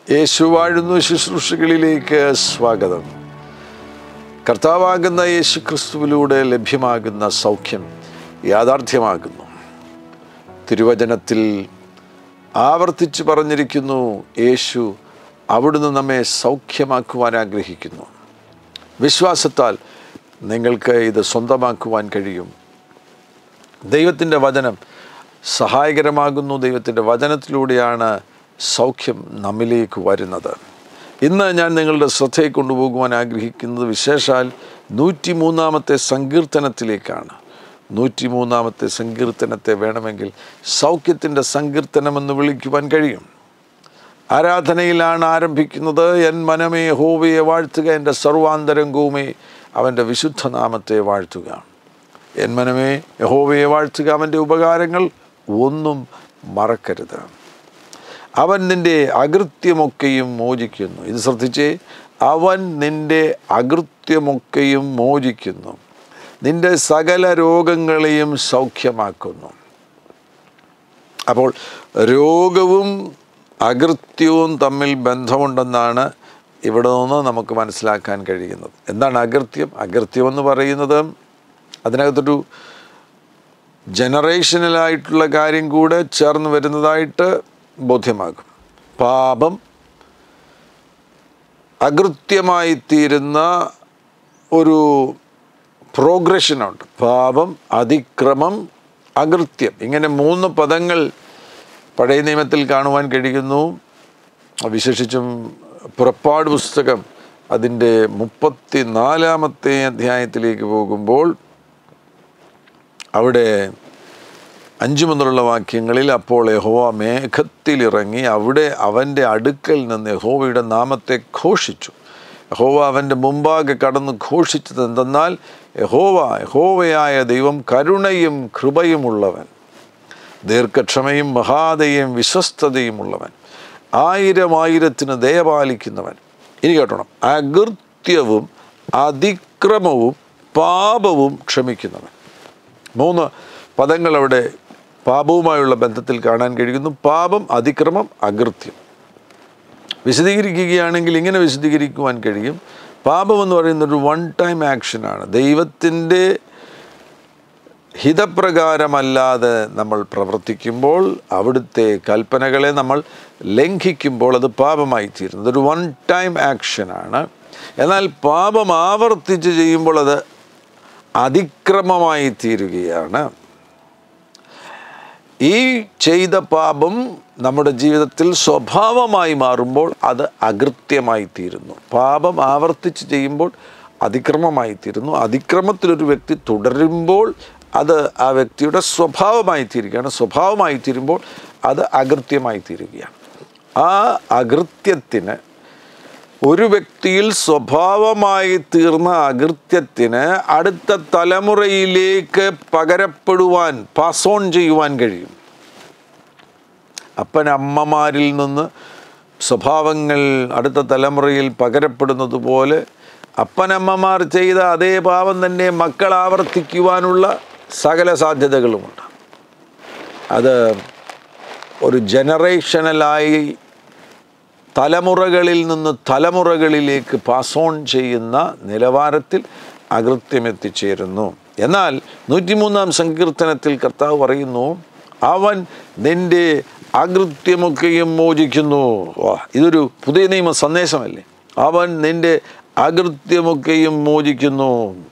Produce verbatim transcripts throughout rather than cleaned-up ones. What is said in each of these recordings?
യേശു വാഴുന്നു ശുശ്രൂഷകളിലേക്ക് സ്വാഗതം. കർത്താവാകുന്ന യേശു ക്രിസ്തുവിലൂടെ ലഭ്യമാകുന്ന സൗഖ്യം യാഥാർത്ഥ്യമാകുന്നു. തിരുവചനത്തിൽ ആവർത്തിച്ച് പറഞ്ഞിരിക്കുന്നു, യേശു അവിടുന്ന് നമ്മെ സൗഖ്യമാക്കുവാൻ ആഗ്രഹിക്കുന്നു. വിശ്വാസത്താൽ നിങ്ങൾക്ക് ഇത് സ്വന്തമാക്കുവാൻ കഴിയും. ദൈവത്തിൻ്റെ വചനം സഹായകരമാകുന്നു. ദൈവത്തിൻ്റെ വചനത്തിലൂടെയാണ് സൗഖ്യം നമ്മിലേക്ക് വരുന്നത്. ഇന്ന് ഞാൻ നിങ്ങളുടെ ശ്രദ്ധയെ കൊണ്ടുപോകുവാൻ ആഗ്രഹിക്കുന്നത് വിശേഷാൽ നൂറ്റി മൂന്നാമത്തെ സങ്കീർത്തനത്തിലേക്കാണ്. നൂറ്റി മൂന്നാമത്തെ സങ്കീർത്തനത്തെ വേണമെങ്കിൽ സൗഖ്യത്തിൻ്റെ സങ്കീർത്തനമെന്ന് വിളിക്കുവാൻ കഴിയും. ആരാധനയിലാണ് ആരംഭിക്കുന്നത്. എൻ മനമേ യഹോവയെ വാഴ്ത്തുക, എൻ്റെ സർവാന്തരംഗവുമേ അവൻ്റെ വിശുദ്ധ നാമത്തെ വാഴ്ത്തുക. എൻ മനമേ യഹോവയെ വാഴ്ത്തുക, അവൻ്റെ ഉപകാരങ്ങൾ ഒന്നും മറക്കരുത്. അവൻ നിൻ്റെ അകൃത്യമൊക്കെയും മോചിക്കുന്നു. ഇത് ശ്രദ്ധിച്ചേ, അവൻ നിൻ്റെ അകൃത്യമൊക്കെയും മോചിക്കുന്നു, നിൻ്റെ സകല രോഗങ്ങളെയും സൗഖ്യമാക്കുന്നു. അപ്പോൾ രോഗവും അകൃത്യവും തമ്മിൽ ബന്ധമുണ്ടെന്നാണ് ഇവിടെ നിന്ന് നമുക്ക് മനസ്സിലാക്കാൻ കഴിയുന്നത്. എന്താണ് അകൃത്യം? അകൃത്യം എന്ന് പറയുന്നത് അതിനകത്തൊരു ജനറേഷനലായിട്ടുള്ള കാര്യം കൂടെ ചേർന്ന് വരുന്നതായിട്ട് ബോധ്യമാകും. പാപം അകൃത്യമായിത്തീരുന്ന ഒരു പ്രോഗ്രഷനുണ്ട്. പാപം, അതിക്രമം, അകൃത്യം, ഇങ്ങനെ മൂന്ന് പദങ്ങൾ പഴയ നിയമത്തിൽ കാണുവാൻ കഴിയുന്നു. വിശേഷിച്ചും പുറപ്പാട് പുസ്തകം അതിൻ്റെ മുപ്പത്തി നാലാമത്തെ അധ്യായത്തിലേക്ക് പോകുമ്പോൾ അവിടെ അഞ്ചു മുതലുള്ള വാക്യങ്ങളിൽ, അപ്പോൾ യഹോവ മേഘത്തിലിറങ്ങി അവിടെ അവൻ്റെ അടുക്കൽ നിന്ന് യഹോവയുടെ നാമത്തെ ഘോഷിച്ചു. യഹോവ അവൻ്റെ മുമ്പാകെ കടന്ന് ഘോഷിച്ചത് എന്തെന്നാൽ, യഹോവ യഹോവയായ ദൈവം കരുണയും കൃപയുമുള്ളവൻ, ദീർഘക്ഷമയും മഹാദയും വിശ്വസ്തതയുമുള്ളവൻ, ആയിരം ആയിരത്തിന് ദയപാലിക്കുന്നവൻ. ഇനി കേട്ടോണം, അകൃത്യവും അതിക്രമവും പാപവും ക്ഷമിക്കുന്നവൻ. മൂന്ന് പദങ്ങൾ അവിടെ പാപവുമായുള്ള ബന്ധത്തിൽ കാണാൻ കഴിയുന്നു. പാപം, അതിക്രമം, അകൃത്യം. വിശദീകരിക്കുകയാണെങ്കിൽ ഇങ്ങനെ വിശദീകരിക്കുവാൻ കഴിയും. പാപമെന്ന് പറയുന്നൊരു വൺ ടൈം ആക്ഷനാണ്. ദൈവത്തിൻ്റെ ഹിതപ്രകാരമല്ലാതെ നമ്മൾ പ്രവർത്തിക്കുമ്പോൾ, അവിടുത്തെ കൽപ്പനകളെ നമ്മൾ ലംഘിക്കുമ്പോൾ അത് പാപമായി തീരുന്നത് ഒരു വൺ ടൈം ആക്ഷനാണ്. എന്നാൽ പാപം ആവർത്തിച്ച് ചെയ്യുമ്പോൾ അത് അതിക്രമമായി തീരുകയാണ്. ഈ ചെയ്ത പാപം നമ്മുടെ ജീവിതത്തിൽ സ്വഭാവമായി മാറുമ്പോൾ അത് അകൃത്യമായി തീരുന്നു. പാപം ആവർത്തിച്ച് ചെയ്യുമ്പോൾ അതിക്രമമായി തീരുന്നു. അതിക്രമത്തിലൊരു വ്യക്തി തുടരുമ്പോൾ അത് ആ വ്യക്തിയുടെ സ്വഭാവമായി തീരുകയാണ്. സ്വഭാവമായി തീരുമ്പോൾ അത് അകൃത്യമായി തീരുകയാണ്. ആ അകൃത്യത്തിന്, ഒരു വ്യക്തിയിൽ സ്വഭാവമായി തീർന്ന അകൃത്യത്തിന് അടുത്ത തലമുറയിലേക്ക് പകരപ്പെടുവാൻ, പാസ് ഓൺ ചെയ്യുവാൻ കഴിയും. അപ്പനമ്മമാരിൽ നിന്ന് സ്വഭാവങ്ങൾ അടുത്ത തലമുറയിൽ പകരപ്പെടുന്നത് പോലെ അപ്പനമ്മമാർ ചെയ്ത അതേ പാപം തന്നെ മക്കൾ ആവർത്തിക്കുവാനുള്ള സകല സാധ്യതകളുമുണ്ട്. അത് ഒരു ജനറേഷനലായി തലമുറകളിൽ നിന്ന് തലമുറകളിലേക്ക് പാസ് ഓൺ ചെയ്യുന്ന നിലവാരത്തിൽ അകൃത്യം എത്തിച്ചേരുന്നു. എന്നാൽ നൂറ്റിമൂന്നാം സങ്കീർത്തനത്തിൽ കർത്താവ് പറയുന്നു, അവൻ നിൻ്റെ അകൃത്യമൊക്കെയും മോചിക്കുന്നു. ഇതൊരു പുതിയ നിയമ സന്ദേശമല്ലേ? അവൻ നിൻ്റെ അകൃത്യമൊക്കെയും മോചിക്കുന്നു.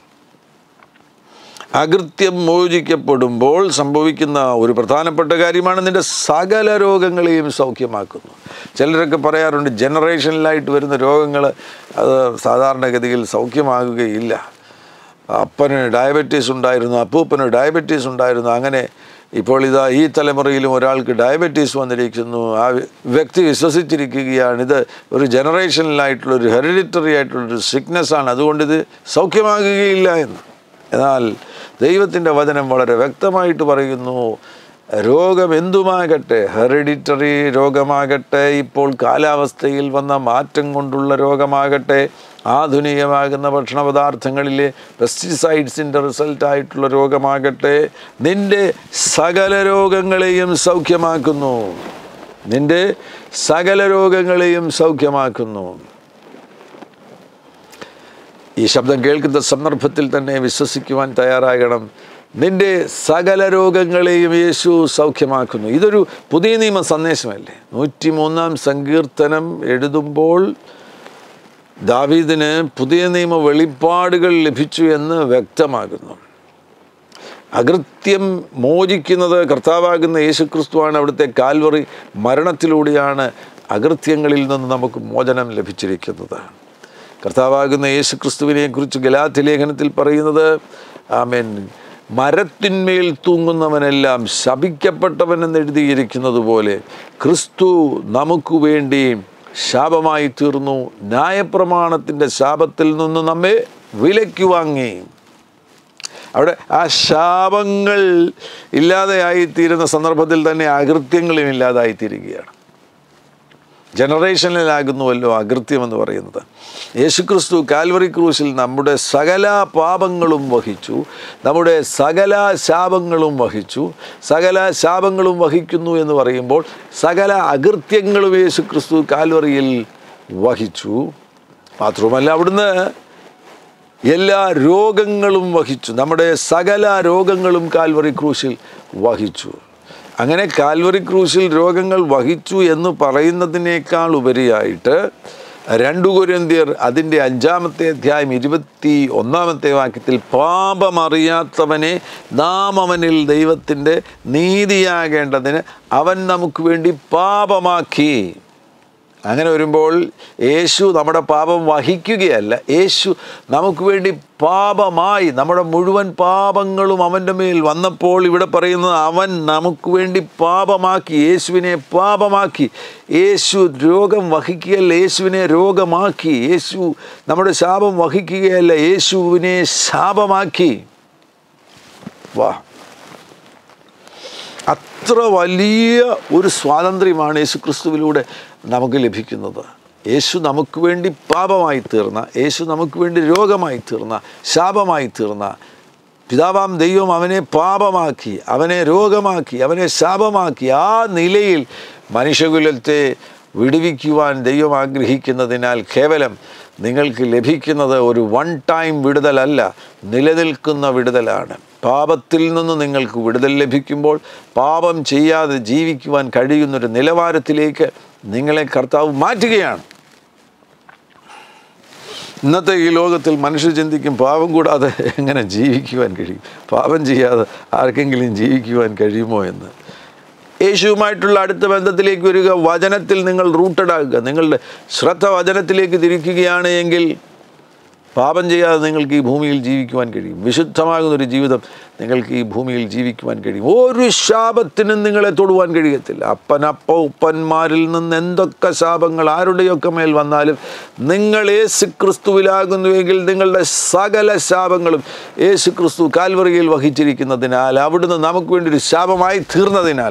അകൃത്യം മോചിക്കപ്പെടുമ്പോൾ സംഭവിക്കുന്ന ഒരു പ്രധാനപ്പെട്ട കാര്യമാണ്, നിൻ്റെ സകല രോഗങ്ങളെയും സൗഖ്യമാക്കുന്നു. ചിലരൊക്കെ പറയാറുണ്ട്, ജനറേഷനിലായിട്ട് വരുന്ന രോഗങ്ങൾ അത് സാധാരണഗതിയിൽ സൗഖ്യമാകുകയില്ല. അപ്പന് ഡയബറ്റീസ് ഉണ്ടായിരുന്നു, അപ്പൂപ്പന് ഡയബറ്റീസ് ഉണ്ടായിരുന്നു, അങ്ങനെ ഇപ്പോൾ ഇതാ ഈ തലമുറയിലും ഒരാൾക്ക് ഡയബറ്റീസ് വന്നിരിക്കുന്നു. ആ വ്യക്തി വിശ്വസിച്ചിരിക്കുകയാണ് ഇത് ഒരു ജനറേഷനിലായിട്ടുള്ളൊരു ഹെറിഡിറ്ററി ആയിട്ടുള്ളൊരു സിക്നെസ്സാണ്, അതുകൊണ്ട് ഇത് സൗഖ്യമാകുകയില്ല എന്ന്. എന്നാൽ ദൈവത്തിൻ്റെ വചനം വളരെ വ്യക്തമായിട്ട് പറയുന്നു, രോഗം എന്തുമാകട്ടെ, ഹെറിഡിറ്ററി രോഗമാകട്ടെ, ഇപ്പോൾ കാലാവസ്ഥയിൽ വന്ന മാറ്റം കൊണ്ടുള്ള രോഗമാകട്ടെ, ആധുനികമാകുന്ന ഭക്ഷണ പദാർത്ഥങ്ങളിലെ പെസ്റ്റിസൈഡ്സിൻ്റെ റിസൾട്ടായിട്ടുള്ള രോഗമാകട്ടെ, നിൻ്റെ സകല രോഗങ്ങളെയും സൗഖ്യമാക്കുന്നു. നിന്റെ സകല രോഗങ്ങളെയും സൗഖ്യമാക്കുന്നു. ഈ ശബ്ദം കേൾക്കുന്ന സന്ദർഭത്തിൽ തന്നെ വിശ്വസിക്കുവാൻ തയ്യാറാകണം. നിന്റെ സകല രോഗങ്ങളെയും യേശു സൗഖ്യമാക്കുന്നു. ഇതൊരു പുതിയ നിയമ സന്ദേശമല്ലേ? നൂറ്റി മൂന്നാം സങ്കീർത്തനം എഴുതുമ്പോൾ ദാവീദിന് പുതിയ നിയമ വെളിപ്പാടുകൾ ലഭിച്ചു എന്ന് വ്യക്തമാകുന്നു. അകൃത്യം മോചിക്കുന്നത് കർത്താവാകുന്ന യേശുക്രിസ്തുവാണ്. അവിടുത്തെ കാൽവറി മരണത്തിലൂടെയാണ് അകൃത്യങ്ങളിൽ നിന്ന് നമുക്ക് മോചനം ലഭിച്ചിരിക്കുന്നത്. കർത്താവാകുന്ന യേശുക്രിസ്തുവിനെ കുറിച്ച് ഗലാത്യ ലേഖനത്തിൽ പറയുന്നത്, ആമേൻ, മരത്തിന്മേൽ തൂങ്ങുന്നവനെല്ലാം ശപിക്കപ്പെട്ടവനെന്ന് എഴുതിയിരിക്കുന്നത് പോലെ ക്രിസ്തു നമുക്ക് വേണ്ടി ശാപമായി തീർന്നു. ന്യായപ്രമാണത്തിൻ്റെ ശാപത്തിൽ നിന്ന് നമ്മെ വിലയ്ക്ക് വാങ്ങി. അവിടെ ആ ശാപങ്ങൾ ഇല്ലാതെയായിത്തീരുന്ന സന്ദർഭത്തിൽ തന്നെ അകൃത്യങ്ങളും ഇല്ലാതായിത്തീരുകയാണ്. ജനറേഷനിലാകുന്നുവല്ലോ അകൃത്യം എന്ന് പറയുന്നത്. യേശുക്രിസ്തു കാൽവറി ക്രൂശിൽ നമ്മുടെ സകല പാപങ്ങളും വഹിച്ചു, നമ്മുടെ സകല ശാപങ്ങളും വഹിച്ചു. സകല ശാപങ്ങളും വഹിക്കുന്നു എന്ന് പറയുമ്പോൾ സകല അകൃത്യങ്ങളും യേശുക്രിസ്തു കാൽവറിയിൽ വഹിച്ചു. മാത്രമല്ല അവിടുന്ന് എല്ലാ രോഗങ്ങളും വഹിച്ചു. നമ്മുടെ സകല രോഗങ്ങളും കാൽവറി ക്രൂശിൽ വഹിച്ചു. അങ്ങനെ കാൽവറി ക്രൂശിൽ രോഗങ്ങൾ വഹിച്ചു എന്ന് പറയുന്നതിനേക്കാൾ ഉപരിയായിട്ട് രണ്ട് കൊരിന്ത്യർ അതിൻ്റെ അഞ്ചാമത്തെ അധ്യായം ഇരുപത്തി ഒന്നാമത്തെ വാക്യത്തിൽ പാപമറിയാത്തവനെ നാം അവനിൽ ദൈവത്തിൻ്റെ നീതിയാകേണ്ടതിന് അവൻ നമുക്ക് വേണ്ടി പാപമാക്കി. അങ്ങനെ വരുമ്പോൾ യേശു നമ്മുടെ പാപം വഹിക്കുകയല്ല, യേശു നമുക്ക് വേണ്ടി പാപമായി. നമ്മുടെ മുഴുവൻ പാപങ്ങളും അവൻ്റെ മേൽ വന്നപ്പോൾ ഇവിടെ പറയുന്നത് അവൻ നമുക്ക് വേണ്ടി പാപമാക്കി, യേശുവിനെ പാപമാക്കി. യേശു രോഗം വഹിക്കുകയല്ല, യേശുവിനെ രോഗമാക്കി. യേശു നമ്മുടെ ശാപം വഹിക്കുകയല്ല, യേശുവിനെ ശാപമാക്കി. വാ, അത്ര വലിയ ഒരു സ്വാതന്ത്ര്യമാണ് യേശു ക്രിസ്തുവിലൂടെ നമുക്ക് ലഭിക്കുന്നത്. യേശു നമുക്ക് വേണ്ടി പാപമായി തീർന്ന, യേശു നമുക്ക് വേണ്ടി രോഗമായി തീർന്ന, ശാപമായി തീർന്ന പിതാവാം ദൈവം അവനെ പാപമാക്കി, അവനെ രോഗമാക്കി, അവനെ ശാപമാക്കി. ആ നിലയിൽ മനുഷ്യകുലത്തെ വിടുവിക്കുവാൻ ദൈവം ആഗ്രഹിക്കുന്നതിനാൽ കേവലം നിങ്ങൾക്ക് ലഭിക്കുന്നത് ഒരു വൺ ടൈം വിടുതലല്ല, നിലനിൽക്കുന്ന വിടുതലാണ്. പാപത്തിൽ നിന്ന് നിങ്ങൾക്ക് വിടുതൽ ലഭിക്കുമ്പോൾ പാപം ചെയ്യാതെ ജീവിക്കുവാൻ കഴിയുന്നൊരു നിലവാരത്തിലേക്ക് നിങ്ങളെ കർത്താവ് മാറ്റുകയാണ്. ഇന്നത്തെ ഈ ലോകത്തിൽ മനുഷ്യർ ചിന്തിക്കും, പാപം കൂടാതെ എങ്ങനെ ജീവിക്കുവാൻ കഴിയും, പാപം ചെയ്യാതെ ആർക്കെങ്കിലും ജീവിക്കുവാൻ കഴിയുമോ എന്ന്. യേശുവുമായിട്ടുള്ള അടുത്ത ബന്ധത്തിലേക്ക് വരിക, വചനത്തിൽ നിങ്ങൾ റൂട്ടഡ് ആകുക. നിങ്ങളുടെ ശ്രദ്ധ വചനത്തിലേക്ക് തിരിക്കുകയാണ് എങ്കിൽ പാപം ചെയ്യാതെ നിങ്ങൾക്ക് ഈ ഭൂമിയിൽ ജീവിക്കുവാൻ കഴിയും. വിശുദ്ധമാകുന്നൊരു ജീവിതം നിങ്ങൾക്ക് ഈ ഭൂമിയിൽ ജീവിക്കുവാൻ കഴിയും. ഒരു ശാപത്തിനും നിങ്ങളെ തൊടുവാൻ കഴിയത്തില്ല. അപ്പനപ്പ ഉപ്പന്മാരിൽ നിന്ന് എന്തൊക്കെ ശാപങ്ങൾ ആരുടെയൊക്കെ മേൽ വന്നാലും നിങ്ങൾ യേശു ക്രിസ്തുവിലാകുന്നുവെങ്കിൽ നിങ്ങളുടെ സകല ശാപങ്ങളും യേശു ക്രിസ്തു കാൽവറിയിൽ വഹിച്ചിരിക്കുന്നതിനാൽ, അവിടുന്ന് നമുക്ക് വേണ്ടി ഒരു ശാപമായി തീർന്നതിനാൽ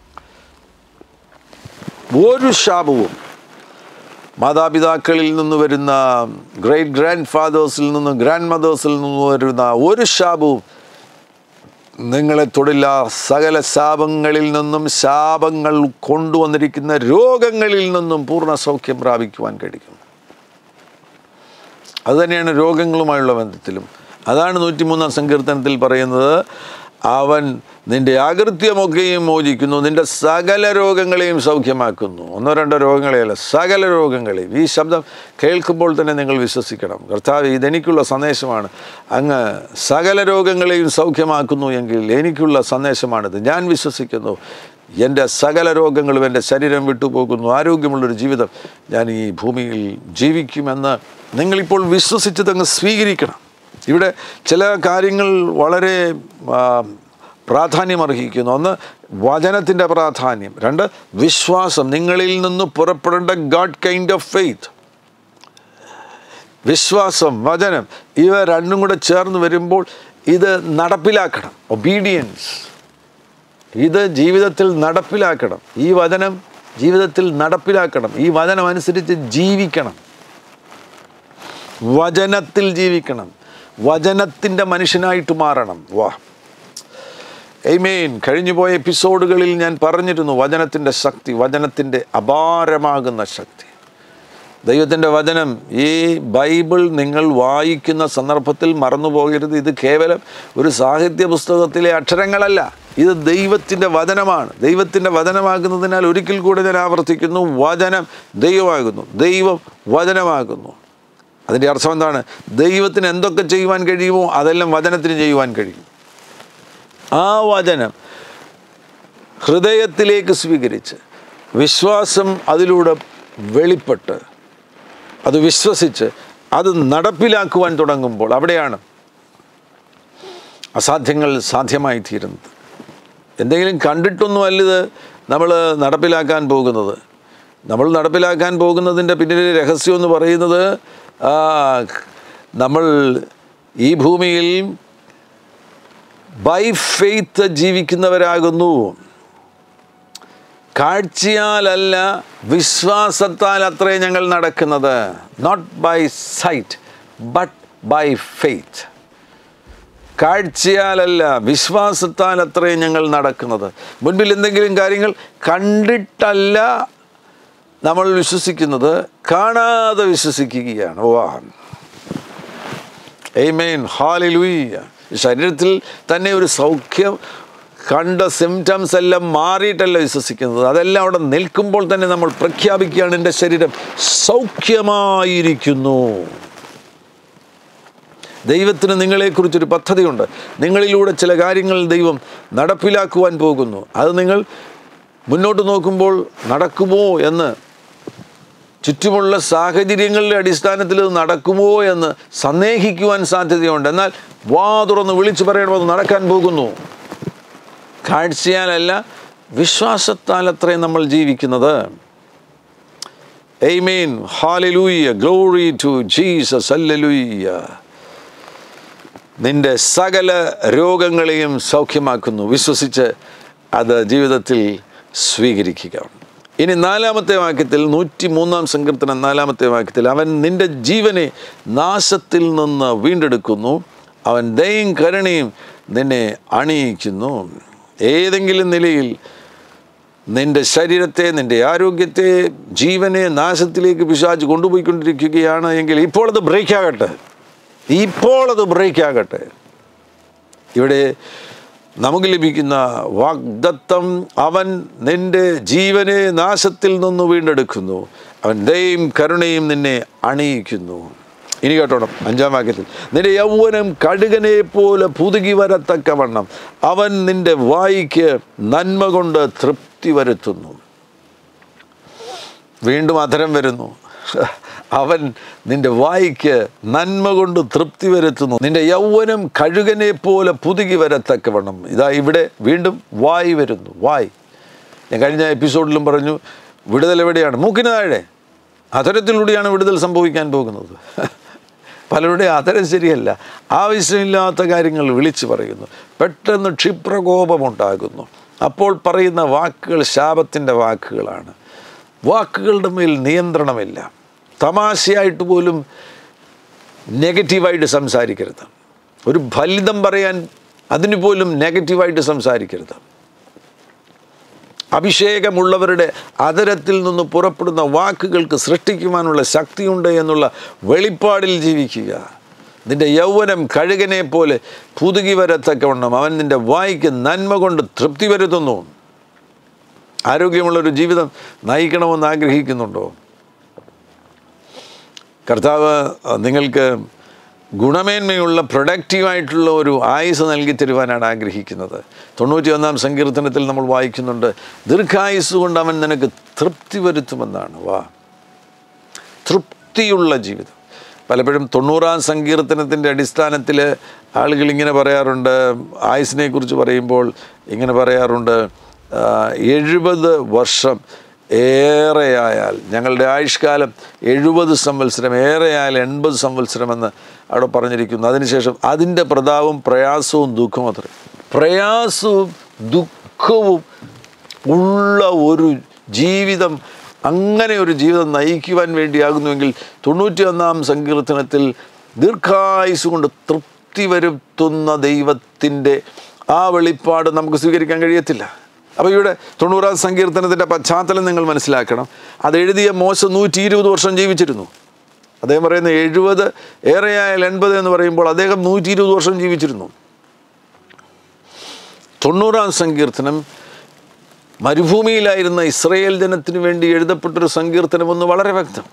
ഒരു ശാപവും മാതാപിതാക്കളിൽ നിന്ന് വരുന്ന, ഗ്രേറ്റ് ഗ്രാൻഡ് ഫാദേഴ്സിൽ നിന്നും ഗ്രാൻഡ് മദേഴ്സിൽ നിന്നും വരുന്ന ഒരു ശാപവും നിങ്ങളെ തൊടില്ല. സകല ശാപങ്ങളിൽ നിന്നും, ശാപങ്ങൾ കൊണ്ടുവന്നിരിക്കുന്ന രോഗങ്ങളിൽ നിന്നും പൂർണ്ണ സൗഖ്യം പ്രാപിക്കുവാൻ കഴിയും. അതുതന്നെയാണ് രോഗങ്ങളുമായുള്ള ബന്ധത്തിലും. അതാണ് നൂറ്റിമൂന്നാം സങ്കീർത്തനത്തിൽ പറയുന്നത്, അവൻ നിന്റെ അകൃത്യമൊക്കെയും മോചിക്കുന്നു, നിന്റെ സകല രോഗങ്ങളെയും സൗഖ്യമാക്കുന്നു. ഒന്നോ രണ്ടോ രോഗങ്ങളെയല്ല, സകല രോഗങ്ങളെയും. ഈ ശബ്ദം കേൾക്കുമ്പോൾ തന്നെ നിങ്ങൾ വിശ്വസിക്കണം, കർത്താവ് ഇതെനിക്കുള്ള സന്ദേശമാണ്. അങ്ങ് സകല രോഗങ്ങളെയും സൗഖ്യമാക്കുന്നു എങ്കിൽ എനിക്കുള്ള സന്ദേശമാണിത്. ഞാൻ വിശ്വസിക്കുന്നു, എൻ്റെ സകല രോഗങ്ങളും എൻ്റെ ശരീരം വിട്ടുപോകുന്നു, ആരോഗ്യമുള്ളൊരു ജീവിതം ഞാൻ ഈ ഭൂമിയിൽ ജീവിക്കുമെന്ന് നിങ്ങളിപ്പോൾ വിശ്വസിച്ചതങ്ങ് സ്വീകരിക്കണം. ഇവിടെ ചില കാര്യങ്ങൾ വളരെ പ്രാധാന്യമർഹിക്കുന്നു. ഒന്ന്, വചനത്തിൻ്റെ പ്രാധാന്യം. രണ്ട്, വിശ്വാസം. നിങ്ങളിൽ നിന്ന് പുറപ്പെടേണ്ട ഗാഡ് കൈൻഡ് ഓഫ് ഫെയ്ത്ത്. വിശ്വാസം, വചനം, ഇവ രണ്ടും കൂടെ ചേർന്ന് വരുമ്പോൾ ഇത് നടപ്പിലാക്കണം. ഒബീഡിയൻസ്, ഇത് ജീവിതത്തിൽ നടപ്പിലാക്കണം. ഈ വചനം ജീവിതത്തിൽ നടപ്പിലാക്കണം. ഈ വചനം അനുസരിച്ച് ജീവിക്കണം. വചനത്തിൽ ജീവിക്കണം. വചനത്തിൻ്റെ മനുഷ്യനായിട്ട് മാറണം. വാ, ആമേൻ. കഴിഞ്ഞുപോയ എപ്പിസോഡുകളിൽ ഞാൻ പറഞ്ഞിരുന്നു വചനത്തിൻ്റെ ശക്തി, വചനത്തിൻ്റെ അപാരമാകുന്ന ശക്തി. ദൈവത്തിൻ്റെ വചനം, ഈ ബൈബിൾ നിങ്ങൾ വായിക്കുന്ന സന്ദർഭത്തിൽ മറന്നു പോകരുത്. ഇത് കേവലം ഒരു സാഹിത്യ പുസ്തകത്തിലെ അക്ഷരങ്ങളല്ല, ഇത് ദൈവത്തിൻ്റെ വചനമാണ്. ദൈവത്തിൻ്റെ വചനമാകുന്നതിനാൽ ഒരിക്കൽ കൂടെ ഞാൻ ആവർത്തിക്കുന്നു, വചനം ദൈവമാകുന്നു, ദൈവം വചനമാകുന്നു. അതിൻ്റെ അർത്ഥം എന്താണ്? ദൈവത്തിന് എന്തൊക്കെ ചെയ്യുവാൻ കഴിയുമോ അതെല്ലാം വചനത്തിന് ചെയ്യുവാൻ കഴിയും. ആ വചനം ഹൃദയത്തിലേക്ക് സ്വീകരിച്ച് വിശ്വാസം അതിലൂടെ വെളിപ്പെട്ട് അത് വിശ്വസിച്ച് അത് നടപ്പിലാക്കുവാൻ തുടങ്ങുമ്പോൾ അവിടെയാണ് അസാധ്യങ്ങൾ സാധ്യമായി തീരുന്നത്. എന്തെങ്കിലും കണ്ടിട്ടൊന്നുമല്ല ഇത് നമ്മൾ നടപ്പിലാക്കാൻ പോകുന്നത്. നമ്മൾ നടപ്പിലാക്കാൻ പോകുന്നതിൻ്റെ പിന്നിലെ രഹസ്യം എന്ന് പറയുന്നത്, നമ്മൾ ഈ ഭൂമിയിൽ ബൈ ഫെയ്ത്ത് ജീവിക്കുന്നവരാകുന്നു. കാഴ്ചയാലല്ല, വിശ്വാസത്താൽ അത്രേ ഞങ്ങൾ നടക്കുന്നത്. Not by sight but by faith. കാഴ്ചയാലല്ല, വിശ്വാസത്താൽ അത്രേ ഞങ്ങൾ നടക്കുന്നത്. മുൻപിൽ എന്തെങ്കിലും കാര്യങ്ങൾ കണ്ടിട്ടല്ല നമ്മൾ വിശ്വസിക്കുന്നത്, കാണാതെ വിശ്വസിക്കുകയാണ്. വാ ആമേൻ, ഹല്ലേലൂയ. ശരീരത്തിൽ തന്നെ ഒരു സൗഖ്യം കണ്ട സിംറ്റംസ് എല്ലാം മാറിയിട്ടല്ല വിശ്വസിക്കുന്നത്, അതെല്ലാം അവിടെ നിൽക്കുമ്പോൾ തന്നെ നമ്മൾ പ്രഖ്യാപിക്കുകയാണ്, എൻ്റെ ശരീരം സൗഖ്യമായിരിക്കുന്നു. ദൈവത്തിന് നിങ്ങളെക്കുറിച്ചൊരു പദ്ധതിയുണ്ട്. നിങ്ങളിലൂടെ ചില കാര്യങ്ങൾ ദൈവം നടപ്പിലാക്കുവാൻ പോകുന്നു. അത് നിങ്ങൾ മുന്നോട്ട് നോക്കുമ്പോൾ നടക്കുമോ എന്ന്, ചുറ്റുമുള്ള സാഹചര്യങ്ങളുടെ അടിസ്ഥാനത്തിൽ ഇത് നടക്കുമോ എന്ന് സന്ദേഹിക്കുവാൻ സാധ്യതയുണ്ട്. എന്നാൽ വാ തുറന്ന് വിളിച്ചു പറയണം, അത് നടക്കാൻ പോകുന്നു. കാഴ്ചയാലല്ല, വിശ്വാസത്താൽ അത്രയും നമ്മൾ ജീവിക്കുന്നത്. Amen, hallelujah, glory to Jesus, hallelujah. നിന്റെ സകല രോഗങ്ങളെയും സൗഖ്യമാക്കുന്നു. വിശ്വസിച്ച് അത് ജീവിതത്തിൽ സ്വീകരിക്കുക. ഇനി നാലാമത്തെ വാക്യത്തിൽ, നൂറ്റി മൂന്നാം സങ്കീർത്തനം നാലാമത്തെ വാക്യത്തിൽ, അവൻ നിന്റെ ജീവനെ നാശത്തിൽ നിന്ന് വീണ്ടെടുക്കുന്നു, അവൻ ദയയും കരുണയും നിന്നെ അണിയിക്കുന്നു. ഏതെങ്കിലും നിലയിൽ നിൻ്റെ ശരീരത്തെ, നിൻ്റെ ആരോഗ്യത്തെ, ജീവനെ നാശത്തിലേക്ക് പിശാച് കൊണ്ടുപോയിക്കൊണ്ടിരിക്കുകയാണ് എങ്കിൽ ഇപ്പോൾ അത് ബ്രേക്ക് ആകട്ടെ, ഇപ്പോൾ അത് ബ്രേക്ക് ആകട്ടെ. ഇവിടെ നമുക്ക് ലഭിക്കുന്ന വാഗ്ദത്തം, അവൻ നിൻ്റെ ജീവനെ നാശത്തിൽ നിന്ന് വീണ്ടെടുക്കുന്നു, അവൻ ദയയും കരുണയും നിന്നെ അണിയിക്കുന്നു. ഇനി കേട്ടോണം, അഞ്ചാം വാക്യത്തിൽ, നിന്റെ യൗവനം കഴുകനെ പോലെ പുതുകി വരത്തക്കവണ്ണം അവൻ നിന്റെ വായ്ക്ക് നന്മ കൊണ്ട് തൃപ്തി വരുത്തുന്നു. വീണ്ടും അധരം വരുന്നു, അവൻ നിന്റെ വായ്ക്ക് നന്മ കൊണ്ട് തൃപ്തി വരുത്തുന്നു. നിന്റെ യൗവനം കഴുകനെ പോലെ പുതുകി വരത്തക്കവണ്ണം. ഇതാ ഇവിടെ വീണ്ടും വായ് വരുന്നു. വായ്, ഞാൻ കഴിഞ്ഞ എപ്പിസോഡിലും പറഞ്ഞു, വിടുതൽ എവിടെയാണ്? മൂക്കിന് താഴെ. അധരത്തിലൂടെയാണ് വിടുതൽ സംഭവിക്കാൻ പോകുന്നത്. പലരുടെ അധരം ശരിയല്ല, ആവശ്യമില്ലാത്ത കാര്യങ്ങൾ വിളിച്ചു പറയുന്നു, പെട്ടെന്ന് ക്ഷിപ്രകോപമുണ്ടാകുന്നു. അപ്പോൾ പറയുന്ന വാക്കുകൾ ശാപത്തിൻ്റെ വാക്കുകളാണ്. വാക്കുകളുടെ മേൽ നിയന്ത്രണമില്ല. തമാശയായിട്ട് പോലും നെഗറ്റീവായിട്ട് സംസാരിക്കരുത്. ഒരു ഫലിതം പറയാൻ അതിന് പോലും നെഗറ്റീവായിട്ട് സംസാരിക്കരുത്. അഭിഷേകമുള്ളവരുടെ അതരത്തിൽ നിന്ന് പുറപ്പെടുന്ന വാക്കുകൾക്ക് സൃഷ്ടിക്കുവാനുള്ള ശക്തിയുണ്ട് എന്നുള്ള വെളിപ്പാടിൽ ജീവിക്കുക. നിൻ്റെ യൗവനം കഴുകനെ പോലെ പുതുകി വരത്തക്കവണ്ണം അവൻ നിൻ്റെ വായ്ക്ക് നന്മ കൊണ്ട് തൃപ്തി വരുത്തുന്നു. ആരോഗ്യമുള്ളൊരു ജീവിതം നയിക്കണമെന്ന് ആഗ്രഹിക്കുന്നുണ്ടോ? കർത്താവ് നിങ്ങൾക്ക് ഗുണമേന്മയുള്ള പ്രൊഡക്റ്റീവായിട്ടുള്ള ഒരു ആയുസ് നൽകി തരുവാനാണ് ആഗ്രഹിക്കുന്നത്. തൊണ്ണൂറ്റി ഒന്നാം സങ്കീർത്തനത്തിൽ നമ്മൾ വായിക്കുന്നുണ്ട്, ദീർഘായുസ് കൊണ്ട് അവൻ നിനക്ക് തൃപ്തി വരുത്തുമെന്നാണ്. വാ, തൃപ്തിയുള്ള ജീവിതം. പലപ്പോഴും തൊണ്ണൂറാം സങ്കീർത്തനത്തിൻ്റെ അടിസ്ഥാനത്തിൽ ആളുകൾ ഇങ്ങനെ പറയാറുണ്ട്, ആയുസിനെ കുറിച്ച് പറയുമ്പോൾ ഇങ്ങനെ പറയാറുണ്ട്, എഴുപത് വർഷം ഏറെയായാൽ, ഞങ്ങളുടെ ആയുഷ്കാലം എഴുപത് സംവത്സരം, ഏറെയായാൽ എൺപത് സംവത്സരമെന്ന് അവിടെ പറഞ്ഞിരിക്കുന്നു. അതിനുശേഷം അതിൻ്റെ പ്രതാപവും പ്രയാസവും ദുഃഖവും അത്ര പ്രയാസവും ദുഃഖവും ഉള്ള ഒരു ജീവിതം, അങ്ങനെ ഒരു ജീവിതം നയിക്കുവാൻ വേണ്ടിയാകുന്നുവെങ്കിൽ തൊണ്ണൂറ്റി ഒന്നാം സങ്കീർത്തനത്തിൽ ദീർഘായുസ് കൊണ്ട് തൃപ്തി വരുത്തുന്ന ദൈവത്തിൻ്റെ ആ വെളിപ്പാട് നമുക്ക് സ്വീകരിക്കാൻ കഴിയത്തില്ല. അപ്പോൾ ഇവിടെ തൊണ്ണൂറാം സങ്കീർത്തനത്തിൻ്റെ പശ്ചാത്തലം നിങ്ങൾ മനസ്സിലാക്കണം. അത് എഴുതിയ മോശ നൂറ്റി ഇരുപത് വർഷം ജീവിച്ചിരുന്നു. അദ്ദേഹം പറയുന്ന എഴുപത് ഏറെയായാൽ എൺപത് എന്ന് പറയുമ്പോൾ അദ്ദേഹം നൂറ്റി ഇരുപത് വർഷം ജീവിച്ചിരുന്നു. തൊണ്ണൂറാം സങ്കീർത്തനം മരുഭൂമിയിലായിരുന്ന ഇസ്രായേൽ ജനത്തിന് വേണ്ടി എഴുതപ്പെട്ടൊരു സങ്കീർത്തനമെന്ന് വളരെ വ്യക്തം.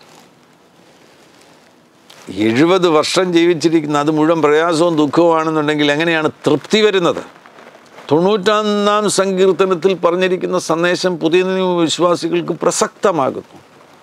എഴുപത് വർഷം ജീവിച്ചിരിക്കുന്ന അത് മുഴുവൻ പ്രയാസവും ദുഃഖവുമാണെന്നുണ്ടെങ്കിൽ എങ്ങനെയാണ് തൃപ്തി വരുന്നത്? തൊണ്ണൂറ്റൊന്നാം സങ്കീർത്തനത്തിൽ പറഞ്ഞിരിക്കുന്ന സന്ദേശം പുതിയ നിയമ വിശ്വാസികൾക്ക് പ്രസക്തമാകുന്നു.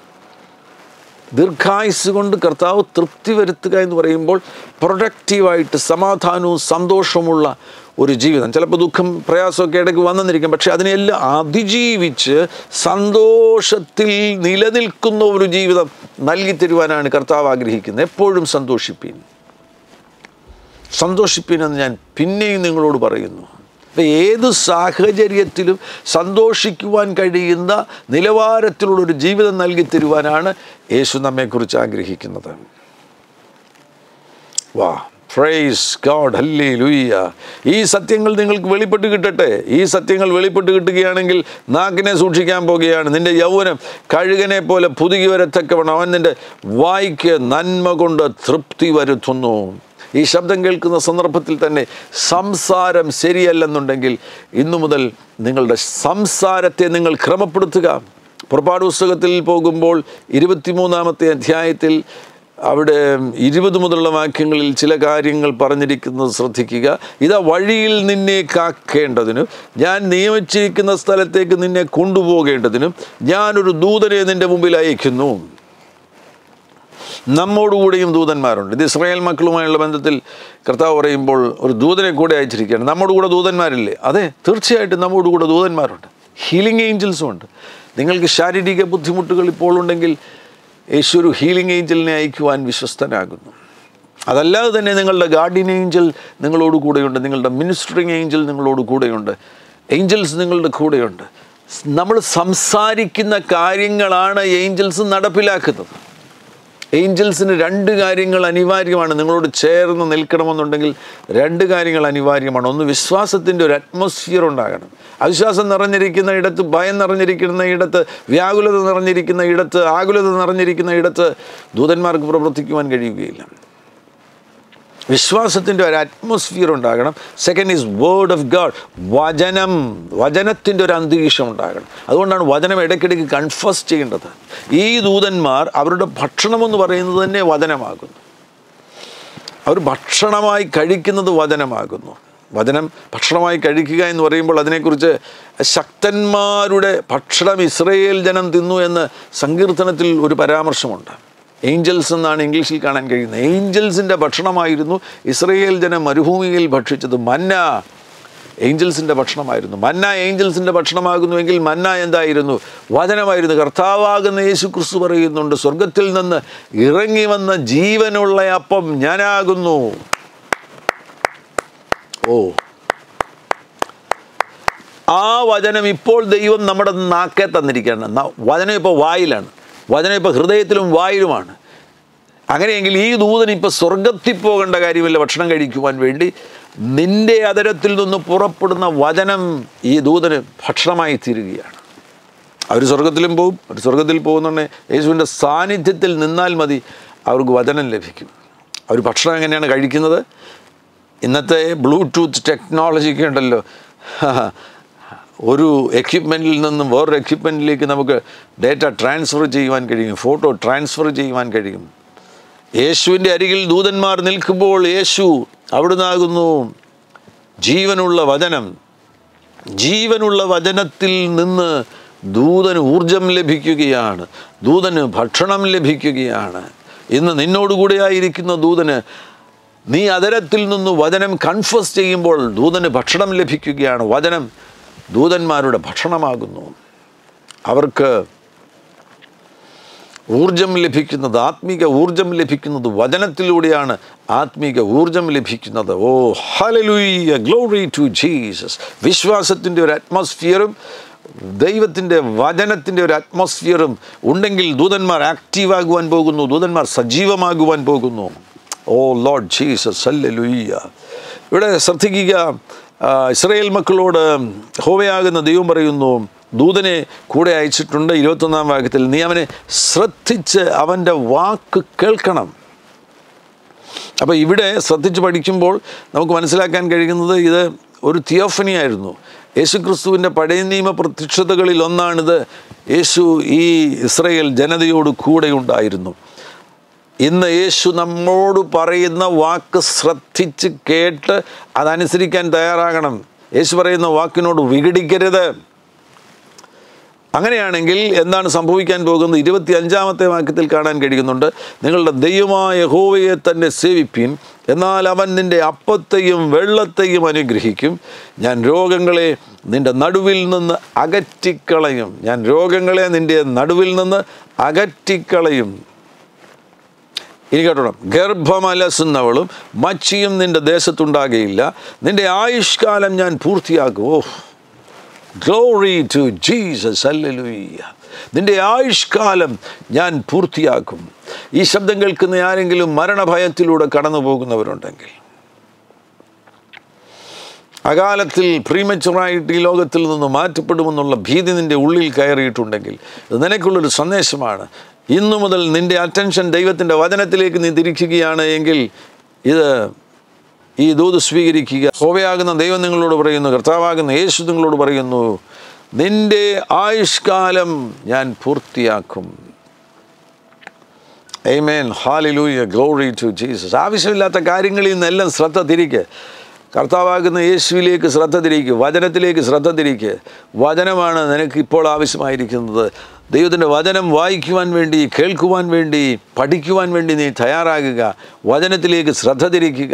ദീർഘായുസ് കൊണ്ട് കർത്താവ് തൃപ്തി വരുത്തുക എന്ന് പറയുമ്പോൾ പ്രൊഡക്റ്റീവായിട്ട് സമാധാനവും സന്തോഷവുമുള്ള ഒരു ജീവിതം. ചിലപ്പോൾ ദുഃഖം പ്രയാസമൊക്കെ ഇടയ്ക്ക് വന്നെന്നിരിക്കും, പക്ഷെ അതിനെല്ലാം അതിജീവിച്ച് സന്തോഷത്തിൽ നിലനിൽക്കുന്ന ഒരു ജീവിതം നൽകി തരുവാനാണ് കർത്താവ് ആഗ്രഹിക്കുന്നത്. എപ്പോഴും സന്തോഷിപ്പീൻ സന്തോഷിപ്പീൻ എന്ന് ഞാൻ പിന്നെയും നിങ്ങളോട് പറയുന്നു. അപ്പം ഏത് സാഹചര്യത്തിലും സന്തോഷിക്കുവാൻ കഴിയുന്ന നിലവാരത്തിലുള്ളൊരു ജീവിതം നൽകി തരുവാനാണ് യേശു നമ്മെക്കുറിച്ച് ആഗ്രഹിക്കുന്നത്. വാ, പ്രൈസ് ഗോഡ്, ഹല്ലേലൂയ. ഈ സത്യങ്ങൾ നിങ്ങൾക്ക് വെളിപ്പെട്ട് കിട്ടട്ടെ. ഈ സത്യങ്ങൾ വെളിപ്പെട്ട് കിട്ടുകയാണെങ്കിൽ നാക്കിനെ സൂക്ഷിക്കാൻ പോകുകയാണ്. നിൻ്റെ യൗവനം കഴുകനെ പോലെ പുതുകി വരത്തക്കവണ്ണം അവൻ നിൻ്റെ വായ്ക്ക് നന്മ കൊണ്ട് തൃപ്തി വരുത്തുന്നു. ഈ ശബ്ദം കേൾക്കുന്ന സന്ദർഭത്തിൽ തന്നെ സംസാരം ശരിയല്ലെന്നുണ്ടെങ്കിൽ ഇന്നു മുതൽ നിങ്ങളുടെ സംസാരത്തെ നിങ്ങൾ ക്രമപ്പെടുത്തുക. പുറപ്പാട് പുസ്തകത്തിൽ പോകുമ്പോൾ ഇരുപത്തിമൂന്നാമത്തെ അധ്യായത്തിൽ അവിടെ ഇരുപത് മുതലുള്ള വാക്യങ്ങളിൽ ചില കാര്യങ്ങൾ പറഞ്ഞിരിക്കുന്നത് ശ്രദ്ധിക്കുക. ഇതാ വഴിയിൽ നിന്നെ കാക്കേണ്ടതിനും ഞാൻ നിയമിച്ചിരിക്കുന്ന സ്ഥലത്തേക്ക് നിന്നെ കൊണ്ടുപോകേണ്ടതിനും ഞാനൊരു ദൂതനെ നിൻ്റെ മുമ്പിൽ അയക്കുന്നു. നമ്മോടുകൂടെയും ദൂതന്മാരുണ്ട്. ഇത് ഇസ്രായേൽ മക്കളുമായുള്ള ബന്ധത്തിൽ കർത്താവ് പറയുമ്പോൾ ഒരു ദൂതനെ കൂടെ അയച്ചിരിക്കുകയാണ്. നമ്മോട് കൂടെ ദൂതന്മാരില്ലേ? അതെ, തീർച്ചയായിട്ടും നമ്മോട് കൂടെ ദൂതന്മാരുണ്ട്. ഹീലിംഗ് ഏഞ്ചൽസും ഉണ്ട്. നിങ്ങൾക്ക് ശാരീരിക ബുദ്ധിമുട്ടുകൾ ഇപ്പോൾ ഉണ്ടെങ്കിൽ യേശു ഒരു ഹീലിംഗ് ഏഞ്ചലിനെ അയക്കുവാൻ വിശ്വസ്തനാകുന്നു. അതല്ലാതെ തന്നെ നിങ്ങളുടെ ഗാർഡിയൻ ഏഞ്ചൽ നിങ്ങളോട് കൂടെയുണ്ട്. നിങ്ങളുടെ മിനിസ്റ്ററിങ് ഏഞ്ചൽ നിങ്ങളോട് കൂടെയുണ്ട്. ഏഞ്ചൽസ് നിങ്ങളുടെ കൂടെയുണ്ട്. നമ്മൾ സംസാരിക്കുന്ന കാര്യങ്ങളാണ് ഏഞ്ചൽസ് നടപ്പിലാക്കുന്നത്. ഏഞ്ചൽസിന് രണ്ട് കാര്യങ്ങൾ അനിവാര്യമാണ്. നിങ്ങളോട് ചേർന്ന് നിൽക്കണമെന്നുണ്ടെങ്കിൽ രണ്ട് കാര്യങ്ങൾ അനിവാര്യമാണ്. ഒന്ന്, വിശ്വാസത്തിൻ്റെ ഒരു അറ്റ്മോസ്ഫിയർ ഉണ്ടാകണം. അവിശ്വാസം നിറഞ്ഞിരിക്കുന്ന ഇടത്ത്, ഭയം നിറഞ്ഞിരിക്കുന്ന ഇടത്ത്, വ്യാകുലത നിറഞ്ഞിരിക്കുന്ന ഇടത്ത്, ആകുലത നിറഞ്ഞിരിക്കുന്ന ഇടത്ത് ദൂതന്മാർക്ക് പ്രവർത്തിക്കുവാൻ കഴിയുകയില്ല. വിശ്വാസത്തിൻ്റെ ഒരു അറ്റ്മോസ്ഫിയർ ഉണ്ടാകണം. Second is word of God. വചനം വചനത്തിൻ്റെ ഒരു അന്തരീക്ഷം ഉണ്ടാകണം. അതുകൊണ്ടാണ് വചനം ഇടയ്ക്കിടയ്ക്ക് കൺഫസ് ചെയ്യേണ്ടത്. ഈ ദൂതന്മാർ അവരുടെ ഭക്ഷണമെന്ന് പറയുന്നത് തന്നെ വചനമാകുന്നു. അവർ ഭക്ഷണമായി കഴിക്കുന്നത് വചനമാകുന്നു. വചനം ഭക്ഷണമായി കഴിക്കുക എന്ന് പറയുമ്പോൾ അതിനെക്കുറിച്ച് ശക്തന്മാരുടെ ഭക്ഷണം ഇസ്രായേൽ ജനം തിന്നു എന്ന് സങ്കീർത്തനത്തിൽ ഒരു പരാമർശമുണ്ട്. ഏഞ്ചൽസ് എന്നാണ് ഇംഗ്ലീഷിൽ കാണാൻ കഴിയുന്നത്. ഏഞ്ചൽസിൻ്റെ ഭക്ഷണമായിരുന്നു ഇസ്രായേൽ ജനം മരുഭൂമിയിൽ ഭക്ഷിച്ചത്. മന്ന ഏഞ്ചൽസിൻ്റെ ഭക്ഷണമായിരുന്നു. മന്ന ഏഞ്ചൽസിൻ്റെ ഭക്ഷണമാകുന്നുവെങ്കിൽ മന്ന എന്തായിരുന്നു? വചനമായിരുന്നു. കർത്താവാകുന്ന യേശു ക്രിസ്തു പറയുന്നുണ്ട്, സ്വർഗത്തിൽ നിന്ന് ഇറങ്ങി വന്ന ജീവനുള്ള അപ്പം ഞാനാകുന്നു. ഓ, ആ വചനം ഇപ്പോൾ ദൈവം നമ്മുടെ നാക്കെ തന്നിരിക്കുകയാണ്. വചനം ഇപ്പോൾ വായിലാണ്. വചനം ഇപ്പോൾ ഹൃദയത്തിലും വായിലുമാണ്. അങ്ങനെയെങ്കിൽ ഈ ദൂതൻ ഇപ്പോൾ സ്വർഗത്തിൽ പോകേണ്ട കാര്യമില്ല ഭക്ഷണം കഴിക്കുവാൻ വേണ്ടി. നിൻ്റെ അതരത്തിൽ നിന്ന് പുറപ്പെടുന്ന വചനം ഈ ദൂതന് ഭക്ഷണമായി തീരുകയാണ്. അവർ സ്വർഗത്തിലും പോകും. അവർ സ്വർഗത്തിൽ പോകുന്നുണ്ടെങ്കിൽ യേശുവിൻ്റെ സാന്നിധ്യത്തിൽ നിന്നാൽ മതി, അവർക്ക് വചനം ലഭിക്കും. അവർ ഭക്ഷണം എങ്ങനെയാണ് കഴിക്കുന്നത്? ഇന്നത്തെ ബ്ലൂടൂത്ത് ടെക്നോളജിയൊക്കെ ഉണ്ടല്ലോ. ഒരു എക്യുപ്മെൻറ്റിൽ നിന്നും വേറൊരു എക്യുപ്മെൻറ്റിലേക്ക് നമുക്ക് ഡേറ്റ ട്രാൻസ്ഫർ ചെയ്യുവാൻ കഴിയും, ഫോട്ടോ ട്രാൻസ്ഫർ ചെയ്യുവാൻ കഴിയും. യേശുവിൻ്റെ അരികിൽ ദൂതന്മാർ നിൽക്കുമ്പോൾ യേശു അവിടുന്നാകുന്നു ജീവനുള്ള വചനം. ജീവനുള്ള വചനത്തിൽ നിന്ന് ദൂതന് ഊർജം ലഭിക്കുകയാണ്, ദൂതന് ഭക്ഷണം ലഭിക്കുകയാണ്. ഇന്ന് നിന്നോടുകൂടെയായിരിക്കുന്ന ദൂതന് നീ അതരത്തിൽ നിന്ന് വചനം കൺഫസ് ചെയ്യുമ്പോൾ ദൂതന് ഭക്ഷണം ലഭിക്കുകയാണ്. വചനം ദൂതന്മാരുടെ ഭക്ഷണമാകുന്നു. അവർക്ക് ഊർജം ലഭിക്കുന്നത്, ആത്മീക ഊർജം ലഭിക്കുന്നത് വചനത്തിലൂടെയാണ്. ആത്മീക ഊർജം ലഭിക്കുന്നത്. Oh hallelujah, glory to Jesus. വിശ്വാസത്തിൻ്റെ ഒരു അറ്റ്മോസ്ഫിയറും ദൈവത്തിൻ്റെ വചനത്തിൻ്റെ ഒരു അറ്റ്മോസ്ഫിയറും ഉണ്ടെങ്കിൽ ദൂതന്മാർ ആക്റ്റീവാകുവാൻ പോകുന്നു, ദൂതന്മാർ സജീവമാകുവാൻ പോകുന്നു. Oh Lord Jesus, hallelujah. ഇവിടെ ശ്രദ്ധിക്കുക, ഇസ്രായേൽ മക്കളോട് യഹോവയാകുന്ന ദൈവം പറയുന്നു, ദൂതനെ കൂടെ അയച്ചിട്ടുണ്ട്. ഇരുപത്തൊന്നാം വാക്യത്തിൽ, നീ അവനെ ശ്രദ്ധിച്ച് അവൻ്റെ വാക്ക് കേൾക്കണം. അപ്പോൾ ഇവിടെ ശ്രദ്ധിച്ച് പഠിക്കുമ്പോൾ നമുക്ക് മനസ്സിലാക്കാൻ കഴിയുന്നത് ഇത് ഒരു തിയോഫനി ആയിരുന്നു. യേശു ക്രിസ്തുവിൻ്റെ പഴയ നിയമ പ്രത്യക്ഷതകളിൽ ഒന്നാണിത്. യേശു ഈ ഇസ്രായേൽ ജനതയോട് കൂടെ ഉണ്ടായിരുന്നു. ഇന്ന് യേശു നമ്മോട് പറയുന്ന വാക്ക് ശ്രദ്ധിച്ച് കേട്ട് അതനുസരിക്കാൻ തയ്യാറാകണം. യേശു പറയുന്ന വാക്കിനോട് വിഘടിക്കരുത്. അങ്ങനെയാണെങ്കിൽ എന്താണ് സംഭവിക്കാൻ പോകുന്നത്? ഇരുപത്തി അഞ്ചാമത്തെ വാക്യത്തിൽ കാണാൻ കഴിയുന്നുണ്ട്, നിങ്ങളുടെ ദൈവമായ യഹോവയെ തന്നെ സേവിപ്പിൻ, എന്നാൽ അവൻ നിൻ്റെ അപ്പത്തെയും വെള്ളത്തെയും അനുഗ്രഹിക്കും. ഞാൻ രോഗങ്ങളെ നിൻ്റെ നടുവിൽ നിന്ന് അകറ്റിക്കളയും. ഞാൻ രോഗങ്ങളെ നിൻ്റെ നടുവിൽ നിന്ന് അകറ്റിക്കളയും. ഇനി കേട്ടോണം, ഗർഭമലസുന്നവളും മച്ചിയും നിൻ്റെ ദേശത്തുണ്ടാകുകയില്ല. നിൻ്റെ ആയുഷ്കാലം ഞാൻ പൂർത്തിയാക്കും. Oh, glory to Jesus, hallelujah. നിൻ്റെ ആയുഷ്കാലം ഞാൻ പൂർത്തിയാക്കും. ഈ ശബ്ദം കേൾക്കുന്ന ആരെങ്കിലും മരണഭയത്തിലൂടെ കടന്നു പോകുന്നവരുണ്ടെങ്കിൽ, അകാലത്തിൽ പ്രീമച്ചുറായിട്ട് ഈ ലോകത്തിൽ നിന്ന് മാറ്റപ്പെടുമെന്നുള്ള ഭീതി നിൻ്റെ ഉള്ളിൽ കയറിയിട്ടുണ്ടെങ്കിൽ, ഇത് നിനക്കുള്ളൊരു സന്ദേശമാണ്. ഇന്നു മുതൽ നിൻ്റെ അറ്റൻഷൻ ദൈവത്തിൻ്റെ വചനത്തിലേക്ക് നീ തിരിക്കുകയാണ് എങ്കിൽ ഇത് ഈ ദൂത് സ്വീകരിക്കുക. യഹോവയാകുന്ന ദൈവം നിങ്ങളോട് പറയുന്നു, കർത്താവാകുന്ന യേശു നിങ്ങളോട് പറയുന്നു, നിൻ്റെ ആയുഷ്കാലം ഞാൻ പൂർത്തിയാക്കും. Amen, hallelujah, glory to Jesus. ആവശ്യമില്ലാത്ത കാര്യങ്ങളിൽ നിന്നെല്ലാം ശ്രദ്ധ തിരിക്കുക. കർത്താവാകുന്ന യേശുവിലേക്ക് ശ്രദ്ധ തിരിക്കുക, വചനത്തിലേക്ക് ശ്രദ്ധ തിരിക്കുക. വചനമാണ് നിനക്ക് ഇപ്പോൾ ആവശ്യമായിരിക്കുന്നത്. ദൈവത്തിൻ്റെ വചനം വായിക്കുവാൻ വേണ്ടി, കേൾക്കുവാൻ വേണ്ടി, പഠിക്കുവാൻ വേണ്ടി നീ തയ്യാറാകുക. വചനത്തിലേക്ക് ശ്രദ്ധ തിരിക്കുക.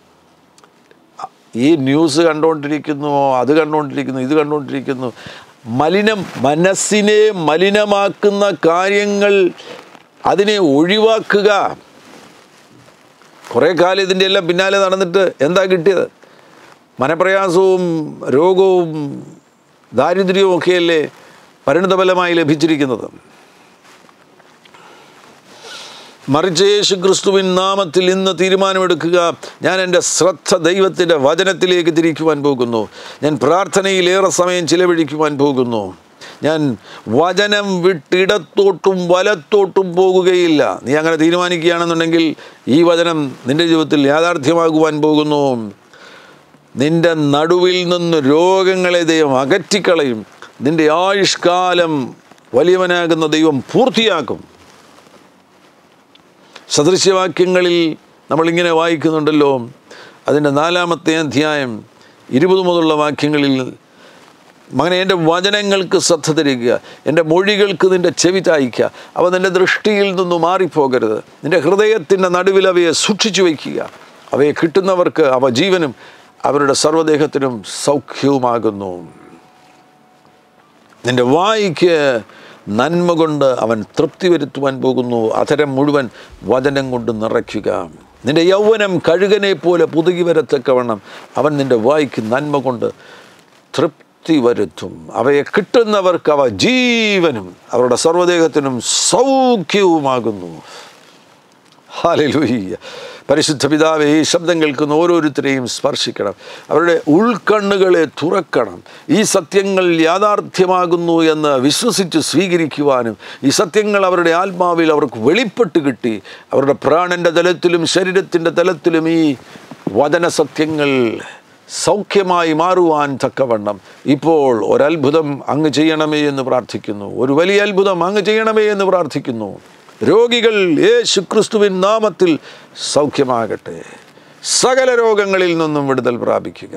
ഈ ന്യൂസ് കണ്ടുകൊണ്ടിരിക്കുന്നു, അത് കണ്ടുകൊണ്ടിരിക്കുന്നു, ഇത് കണ്ടുകൊണ്ടിരിക്കുന്നു, മലിനം മനസ്സിനെ മലിനമാക്കുന്ന കാര്യങ്ങൾ അതിനെ ഒഴിവാക്കുക. കുറേ കാലം ഇതിൻ്റെ എല്ലാം പിന്നാലെ നടന്നിട്ട് എന്താ കിട്ടിയത്? മനപ്രയാസവും രോഗവും ദാരിദ്ര്യവും ഒക്കെയല്ലേ പരിണിതഫലമായി ലഭിച്ചിരിക്കുന്നത്. മറിച്ച് യേശു ക്രിസ്തുവിൻ നാമത്തിൽ ഇന്ന് തീരുമാനമെടുക്കുക, ഞാൻ എൻ്റെ ശ്രദ്ധ ദൈവത്തിൻ്റെ വചനത്തിലേക്ക് തിരിക്കുവാൻ പോകുന്നു. ഞാൻ പ്രാർത്ഥനയിലേറെ സമയം ചിലവഴിക്കുവാൻ പോകുന്നു. ഞാൻ വചനം വിട്ടിടത്തോട്ടും വലത്തോട്ടും പോകുകയില്ല. നീ അങ്ങനെ തീരുമാനിക്കുകയാണെന്നുണ്ടെങ്കിൽ ഈ വചനം നിൻ്റെ ജീവിതത്തിൽ യാഥാർത്ഥ്യമാകുവാൻ പോകുന്നു. നിൻ്റെ നടുവിൽ നിന്ന് രോഗങ്ങളെ ദൈവം അകറ്റിക്കളയും. നിൻ്റെ ആയുഷ്കാലം വലിയവനാകുന്ന ദൈവം പൂർത്തിയാക്കും. സദൃശ്യവാക്യങ്ങളിൽ നമ്മളിങ്ങനെ വായിക്കുന്നുണ്ടല്ലോ, അതിൻ്റെ നാലാമത്തെ അധ്യായം ഇരുപത് മുതലുള്ള വാക്യങ്ങളിൽ, മകനെ എൻ്റെ വചനങ്ങൾക്ക് ശ്രദ്ധ തരിക, എൻ്റെ മൊഴികൾക്ക് നിൻ്റെ ചെവി ചായ്ക്കുക, അവ നിൻ്റെ ദൃഷ്ടിയിൽ നിന്നും മാറിപ്പോകരുത്. നിൻ്റെ ഹൃദയത്തിൻ്റെ നടുവിൽ അവയെ സൂക്ഷിച്ചു വയ്ക്കുക. അവയെ കിട്ടുന്നവർക്ക് അവ ജീവനും അവരുടെ സർവ്വദേഹത്തിനും സൗഖ്യവുമാകുന്നു. നിൻ്റെ വായ്ക്ക് നന്മ കൊണ്ട് അവൻ തൃപ്തി വരുത്തുവാൻ പോകുന്നു. അധരം മുഴുവൻ വചനം കൊണ്ട് നിറയ്ക്കുക. നിൻ്റെ യൗവനം കഴുകനെ പോലെ പുതുകി വരത്തക്കവണ്ണം അവൻ നിൻ്റെ വായ്ക്ക് നന്മ കൊണ്ട് തൃപ്തി വരുത്തും. അവയെ കിട്ടുന്നവർക്ക് അവ ജീവനും അവരുടെ സർവ്വദേഹത്തിനും സൗഖ്യവുമാകുന്നു. ഹല്ലേലൂയ. പരിശുദ്ധ പിതാവേ, ഈ ശബ്ദം കേൾക്കുന്ന ഓരോരുത്തരെയും സ്പർശിക്കണം. അവരുടെ ഉൾക്കണ്ണുകളെ തുറക്കണം. ഈ സത്യങ്ങൾ യാഥാർത്ഥ്യമാകുന്നു എന്ന് വിശ്വസിച്ച് സ്വീകരിക്കുവാനും, ഈ സത്യങ്ങൾ അവരുടെ ആത്മാവിൽ അവർക്ക് വെളിപ്പെട്ട് കിട്ടി അവരുടെ പ്രാണൻ്റെ തലത്തിലും ശരീരത്തിൻ്റെ തലത്തിലും ഈ വചന സത്യങ്ങൾ സൗഖ്യമായി മാറുവാൻ തക്കവണ്ണം ഇപ്പോൾ ഒരത്ഭുതം അങ്ങ് ചെയ്യണമേ എന്ന് പ്രാർത്ഥിക്കുന്നു. ഒരു വലിയ അത്ഭുതം അങ്ങ് ചെയ്യണമേ എന്ന് പ്രാർത്ഥിക്കുന്നു. രോഗികൾ യേശു ക്രിസ്തുവിൻ നാമത്തിൽ സൗഖ്യമാകട്ടെ. സകല രോഗങ്ങളിൽ നിന്നും വിടുതൽ പ്രാപിക്കുക.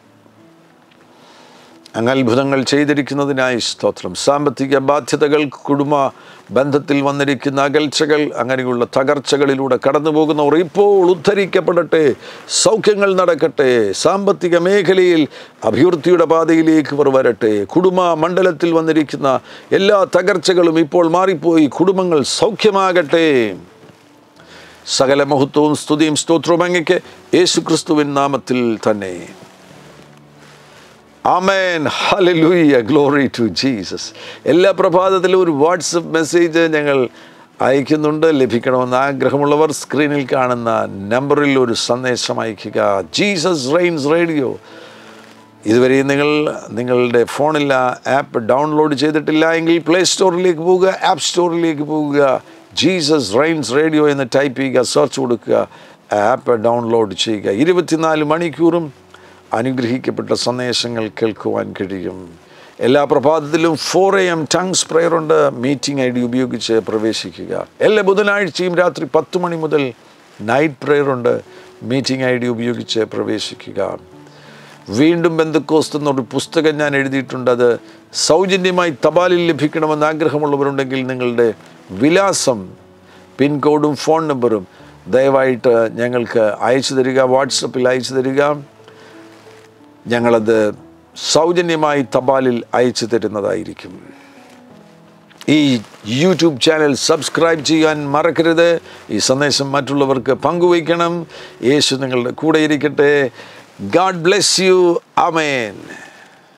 അങ്ങ് അത്ഭുതങ്ങൾ ചെയ്തിരിക്കുന്നതിനായി സ്തോത്രം. സാമ്പത്തിക ബാധ്യതകൾ, കുടുംബ ബന്ധത്തിൽ വന്നിരിക്കുന്ന അകൽച്ചകൾ, അങ്ങനെയുള്ള തകർച്ചകളിലൂടെ കടന്നു പോകുന്നവർ ഇപ്പോൾ ഉദ്ധരിക്കപ്പെടട്ടെ. സൗഖ്യങ്ങൾ നടക്കട്ടെ. സാമ്പത്തിക മേഖലയിൽ അഭിവൃദ്ധിയുടെ പാതയിലേക്ക് ഇവർ വരട്ടെ. കുടുംബ മണ്ഡലത്തിൽ വന്നിരിക്കുന്ന എല്ലാ തകർച്ചകളും ഇപ്പോൾ മാറിപ്പോയി കുടുംബങ്ങൾ സൗഖ്യമാകട്ടെ. സകല മഹത്വവും സ്തുതിയും സ്തോത്രവും അങ്ങയ്ക്ക് യേശു ക്രിസ്തുവിൻ നാമത്തിൽ തന്നെ. ആമേൻ, ഹല്ലേലൂയ, ഗ്ലോറി ടു ജീസസ്. എല്ലാ പ്രഭാതത്തിലും ഒരു വാട്സപ്പ് മെസ്സേജ് ഞങ്ങൾ അയക്കുന്നുണ്ട്. ലഭിക്കണമെന്ന് ആഗ്രഹമുള്ളവർ സ്ക്രീനിൽ കാണുന്ന നമ്പറിൽ ഒരു സന്ദേശം അയയ്ക്കുക. ജീസസ് റെയിൻസ് റേഡിയോ ഇതുവരെയും നിങ്ങൾ നിങ്ങളുടെ ഫോണിൽ ആ ആപ്പ് ഡൗൺലോഡ് ചെയ്തിട്ടില്ല എങ്കിൽ പ്ലേ സ്റ്റോറിലേക്ക് പോവുക, ആപ്പ് സ്റ്റോറിലേക്ക് പോവുക, ജീസസ് റെയിൻസ് റേഡിയോ എന്ന് ടൈപ്പ് ചെയ്യുക, സെർച്ച് കൊടുക്കുക, ആപ്പ് ഡൗൺലോഡ് ചെയ്യുക. ഇരുപത്തിനാല് മണിക്കൂറും അനുഗ്രഹിക്കപ്പെട്ട സന്ദേശങ്ങൾ കേൾക്കുവാൻ കഴിയും. എല്ലാ പ്രഭാതത്തിലും four A M tongues prayer ഉണ്ട്. മീറ്റിംഗ് ഐ ഡി ഉപയോഗിച്ച് പ്രവേശിക്കുക. എല്ലാ ബുധനാഴ്ചയും രാത്രി പത്ത് മണി മുതൽ നൈറ്റ് പ്രെയർ ഉണ്ട്. മീറ്റിംഗ് ഐ ഡി ഉപയോഗിച്ച് പ്രവേശിക്കുക. വീണ്ടും ബെന്തക്കോസ്ത് എന്നൊരു പുസ്തകം ഞാൻ എഴുതിയിട്ടുണ്ട്. അത് സൗജന്യമായി തപാലിൽ ലഭിക്കണമെന്ന് ആഗ്രഹമുള്ളവരുണ്ടെങ്കിൽ നിങ്ങളുടെ വിലാസം, പിൻകോഡും ഫോൺ നമ്പറും ദയവായിട്ട് ഞങ്ങൾക്ക് അയച്ചു തരിക. വാട്സപ്പിൽ അയച്ചു തരിക. ഞങ്ങളത് സൗജന്യമായി തപാലിൽ അയച്ചു തരുന്നതായിരിക്കും. ഈ യൂട്യൂബ് ചാനൽ സബ്സ്ക്രൈബ് ചെയ്യാൻ മറക്കരുത്. ഈ സന്ദേശം മറ്റുള്ളവർക്ക് പങ്കുവയ്ക്കണം. യേശു നിങ്ങളുടെ കൂടെ ഇരിക്കട്ടെ. God bless you. Amen.